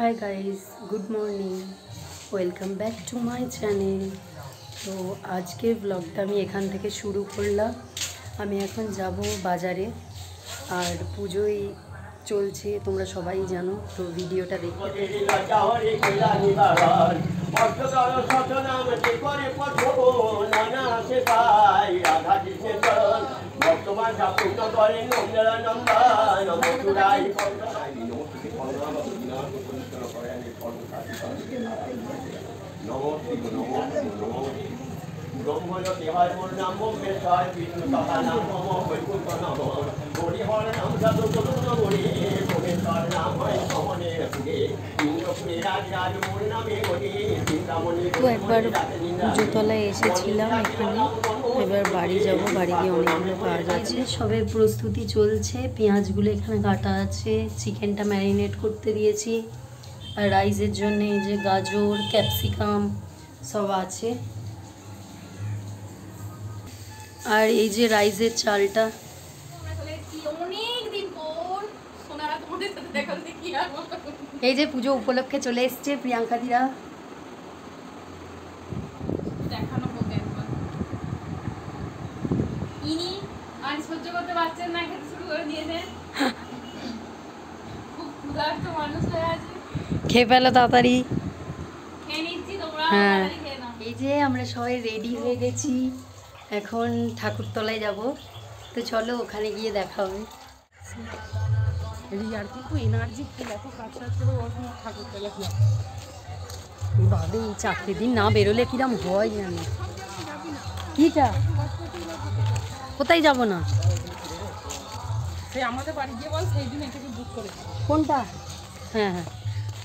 Hi guys, good morning, welcome back to my channel. तो आज के ब्लॉगटा আমি এখান থেকে শুরু করলাম। আমি এখন যাব বাজারে, আর পুজোই চলছে, তোমরা সবাই জানো। তো ভিডিওটা দেখতে তো একবার পুজোতলায় এসেছিলাম এখানে, এবার বাড়ি যাব। বাড়ি গিয়ে অনেকগুলো কাজ আছে, সবে প্রস্তুতি চলছে। পেঁয়াজগুলো এখানে কাটা আছে, চিকেনটা ম্যারিনেট করতে দিয়েছি, আর রাইসের জন্য এই যে গাজর, ক্যাপসিকাম সব আছে। আর এই যে রাইসের চালটা, এই যে পুজো উপলক্ষে চলে এসছে প্রিয়াঙ্কা দিরা। খেয়ে ফেলো তাড়াতাড়ি। হ্যাঁ, এই যে আমরা সবাই রেডি হয়ে গেছি, এখন ঠাকুরতলায় যাব। তো চলো ওখানে গিয়ে দেখা হবে। ভাবে এই চাকরি দিন না বেরোলে কিরম হয় জানি। কিটা কোথায় যাব না, আমাদের বাড়ি গিয়ে বল সেই দিন এটাকে বুক করে। কোনটা? হ্যাঁ হ্যাঁ,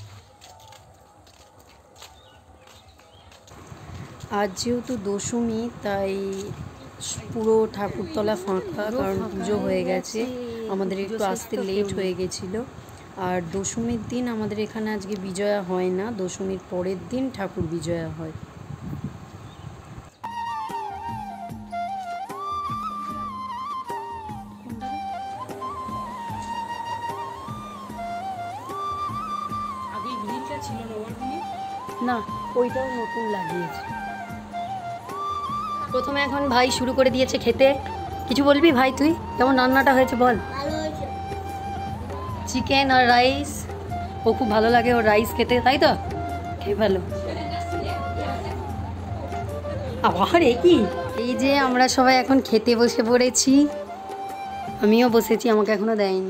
আজ যেহেতু দশমী তাই পুরো ঠাকুরতলা ফাঁকা, কারণ পুজো হয়ে গেছে। আমাদের একটু আসতে লেট হয়ে গেছিলো। আর দশমীর দিন আমাদের এখানে আজকে বিজয়া হয় না, দশমীর পরের দিন ঠাকুর বিজয়া হয়। না, ওইটাও নতুন লাগিয়েছে। প্রথমে এখন ভাই শুরু করে দিয়েছে খেতে। কিছু বলবি ভাই? তুই কেমন রান্নাটা হয়েছে বল। চিকেন আর রাইস, ও খুব ভালো লাগে ওর রাইস খেতে, তাই তো? খেয়ে ভালো। আবার কি, এই যে আমরা সবাই এখন খেতে বসে পড়েছি, আমিও বসেছি, আমাকে এখনো দেয়নি।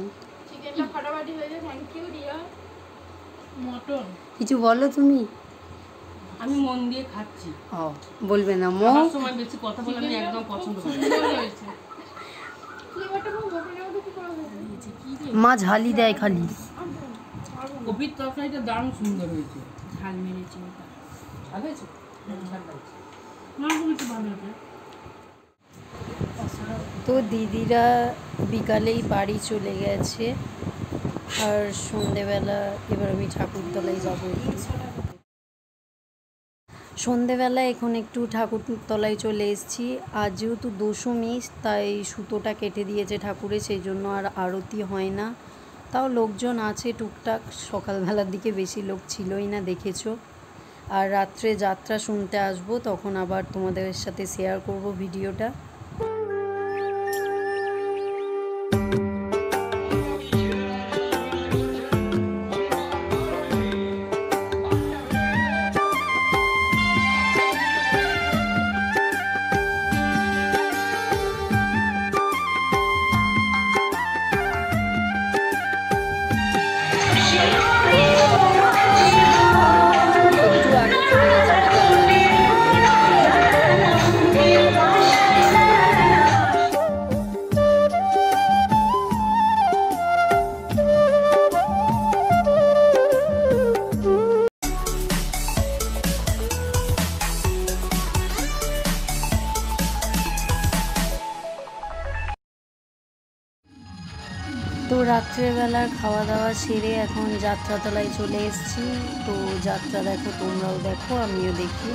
কিছু বলো তুমি। আমি মন দিয়ে খাচ্ছি। ও বলবে না, আমার সময় বেশি কথা বলে আমি একদম পছন্দ করি না। মা ঝালি দেয় খালি। কপির তরকারিটা দারুণ সুন্দর হয়েছে, ঝাল মেরেছে। ভালো হয়েছে, তো দিদিরা বিকালেই বাড়ি চলে গেছে, আর সন্ধেবেলা এবার আমি ঠাকুরতলায় যাব। সন্ধেবেলা এখন একটু ঠাকুরতলায় চলে এসেছি। আজ যেহেতু দশমী তাই সুতোটা কেটে দিয়েছে ঠাকুরের, সেই জন্য আর আরতি হয় না। তাও লোকজন আছে টুকটাক, সকালবেলার দিকে বেশি লোক ছিলই না, দেখেছো। আর রাত্রে যাত্রা শুনতে আসবো, তখন আবার তোমাদের সাথে শেয়ার করব ভিডিওটা। তো রাত্রেবেলার খাওয়া দাওয়া সেরে এখন যাত্রাতলায় চলে এসেছি। তো যাত্রা দেখো, তোমরাও দেখো, আমিও দেখি।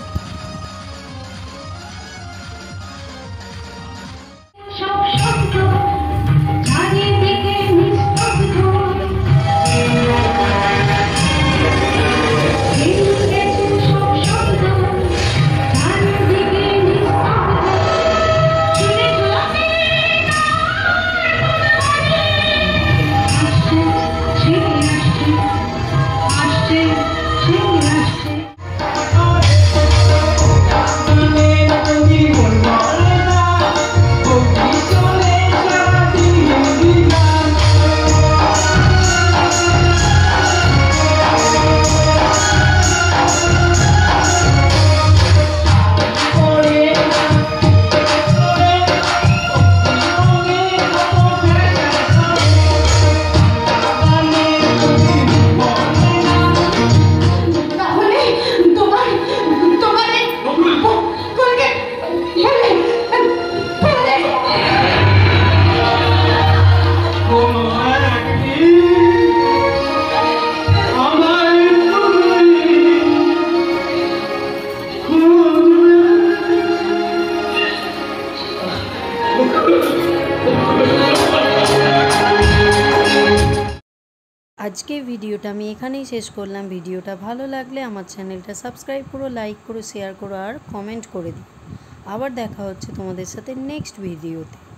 আজকে ভিডিওটা আমি এখানেই শেষ করলাম। ভিডিওটা ভালো লাগলে আমার চ্যানেলটা সাবস্ক্রাইব করো, লাইক করো, শেয়ার করো আর কমেন্ট করে দিও। আবার দেখা হচ্ছে তোমাদের সাথে নেক্সট ভিডিওতে।